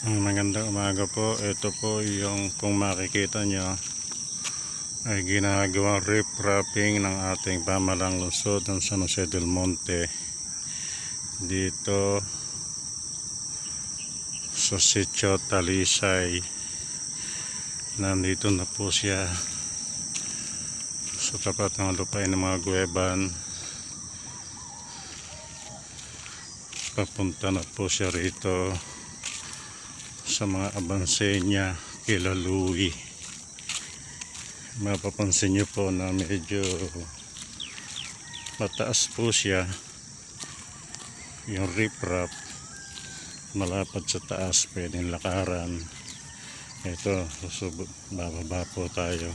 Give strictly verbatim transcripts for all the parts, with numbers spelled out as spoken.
Magandang umaga po. Ito po yung kung makikita nyo ay ginagawang ripraping ng ating pamalang lungsod ng San Jose del Monte dito sa sitio Talisay. Nandito na po siya sa tapat ng lupain ng mga guweban. Papunta na po siya rito sa mga abanse niya kila Louie. Mapapansin nyo po na medyo mataas po siya, yung riprap malapad sa taas, pwedeng lakaran. Ito, susubok, bababa po tayo,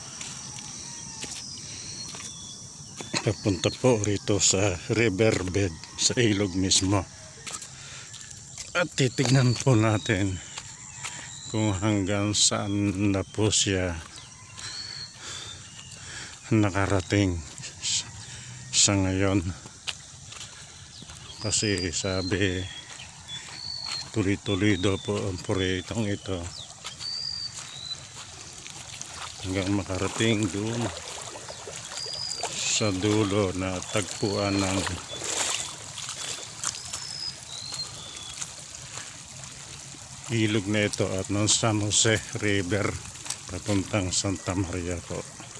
papunta po rito sa riverbed, sa ilog mismo. At titignan po natin kung hanggang saan na po siya nakarating sa ngayon. Kasi sabi, tuloy-tuloy daw po ang proyektong ito hanggang makarating doon sa dulo na tagpuan ng ilog na ito at ng San Jose River papuntang Santa Maria po.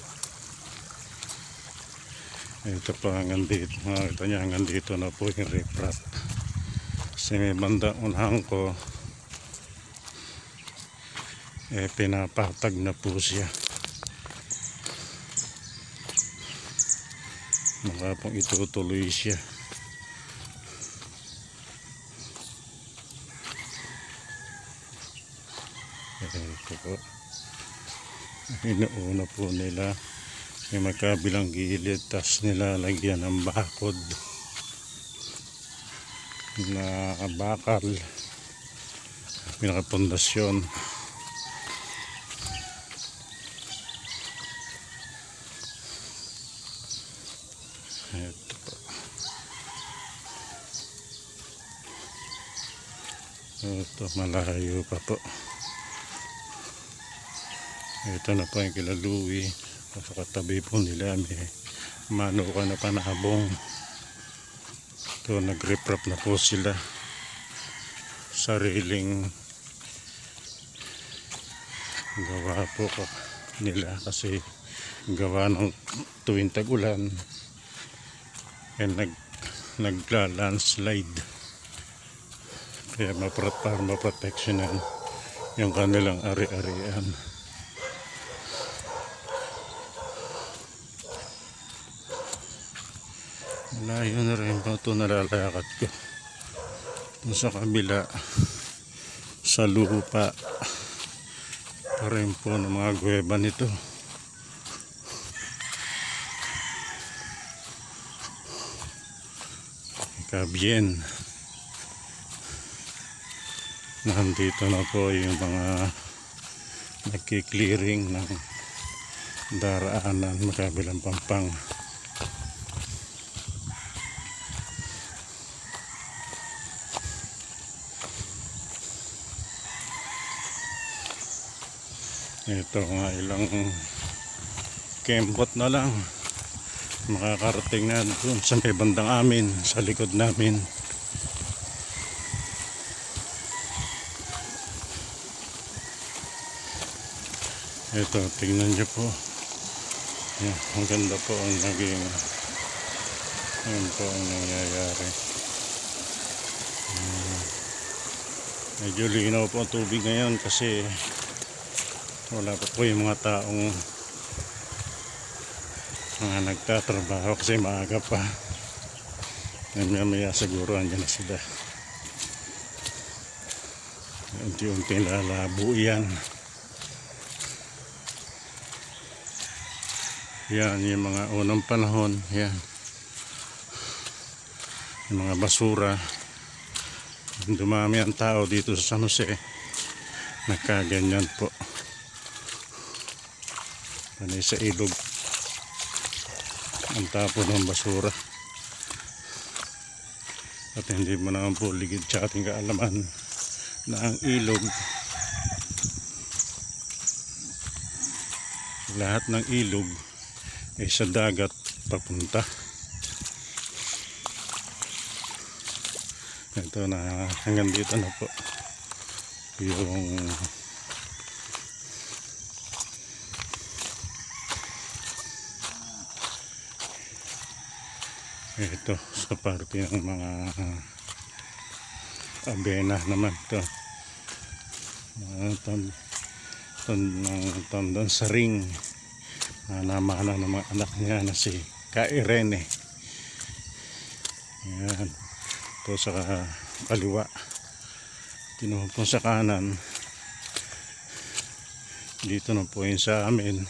Ito po hanggang dito, makikita niya hanggang dito na po yung riprap. Kasi may bandang unahan ko eh pinapatag na po siya. Maka pong itutuloy siya. Ito po, inuuna po nila yung magkabilang gilid, tas nilalagyan ng bakod na bakal, pinakapundasyon. Ito po, ito malayo pa po. Ito na po yung kila Louie. Sa katabi po nila may manuka na panabong. Ito, nag-riprap na po sila. Sariling gawa po ko nila kasi gawa ng tuwing tag-ulan eh nag nagla-landslide, kaya para maproteksyonan yung kanilang ari-arian. Malayo na rin po ito nalalakad ko. Ito sa kabila, sa lupa pa rin po ng mga guweba nito. Kabien. Nandito na po yung mga nagki-clearing ng daraanan makabilang pampang. Ito nga, ilang kembot na lang makakarating na doon sa may bandang amin, sa likod namin. Ito, tingnan nyo po. Yan, ang ganda po ang naging, yan po ang nangyayari. Hmm. Medyo linaw po ang tubig ngayon kasi wala pa po yung mga taong mga nagtatrabaho kasi maaga pa. Maya maya siguro andyan na sila. Unti-unti lalabo yan. Yan yung mga unang panahon. Yan yung mga basura. Dumami ang tao dito sa San Jose, nagkaganyan po. Panay sa ilog ang tapon ng basura. At hindi mo naman po ligid sa ating kaalaman na ang ilog, lahat ng ilog ay sa dagat papunta. Ito na, hanggang dito na po yung ito sa parte ng mga uh, abena naman ito, uh, tam, tam, tamdan sa ring na namana ng mga anak niya na si Ka Irene. Yan po sa kaliwa. Tinuhod po sa kanan, dito na po yun sa amin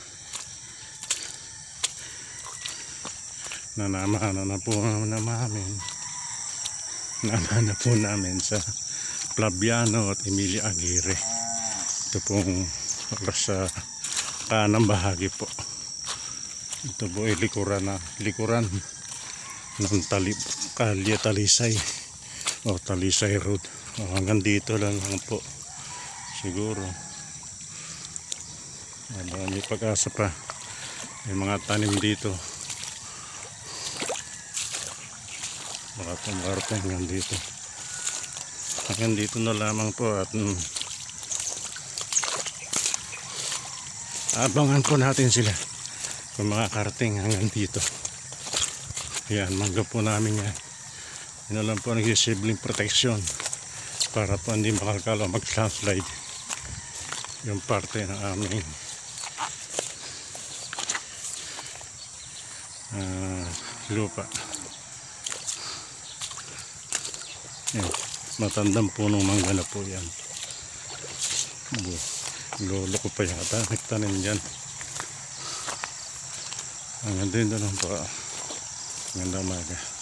na namana na po namin namana po namin sa Flaviano at Emilia Aguirre. Ito pong sa kanang bahagi po. Ito po ay likuran na likuran ng talip kalye Talisay o Talisay Road. O, hanggang dito lang, lang po siguro. May pag-asa pa, may mga tanim dito, baka pumarap hanggang dito. Hanggang dito na lamang po at mm, abangan po natin sila kung mga karating hanggang dito. Yan, mangga po namin yan. Yun lang po nagsisibling protection para po hindi makalkalo mag-landslide yung parte ng aming uh, lupa. Yan, matandang punong mangga na po yan. Lolo ko pa yata nagtanim dyan. Hanggang din doon po. Magandang umaga.